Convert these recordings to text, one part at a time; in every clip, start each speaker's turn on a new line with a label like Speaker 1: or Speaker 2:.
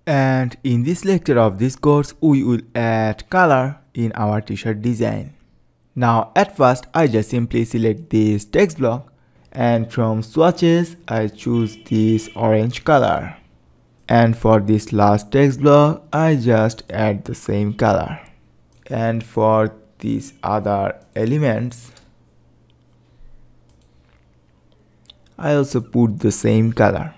Speaker 1: And in this lecture of this course, we will add color in our t-shirt design. Now at first, I just simply select this text block, and from swatches, I choose this orange color. And for this last text block, I just add the same color. And for these other elements, I also put the same color.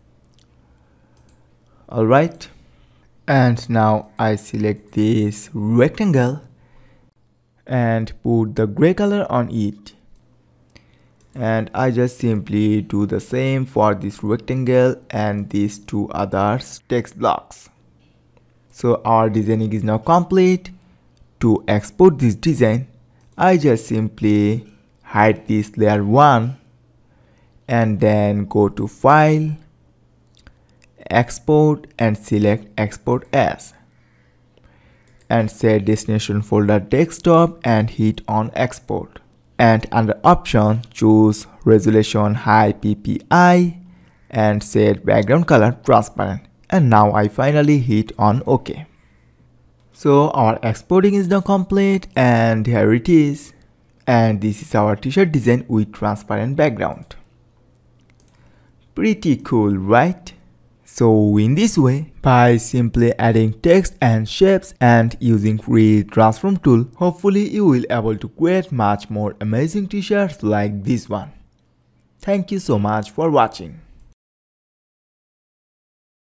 Speaker 1: Alright, and now I select this rectangle and put the gray color on it. And I just simply do the same for this rectangle and these two other text blocks. So our designing is now complete. To export this design, I just simply hide this layer 1 and then go to File, Export, and select Export As, and set destination folder desktop and hit on Export. And under Option, choose Resolution High PPI and set background color transparent. And now I finally hit on OK. So our exporting is now complete, and here it is. And this is our t-shirt design with transparent background. Pretty cool, right? So in this way, by simply adding text and shapes and using free transform tool, hopefully you will able to create much more amazing t-shirts like this one. Thank you so much for watching.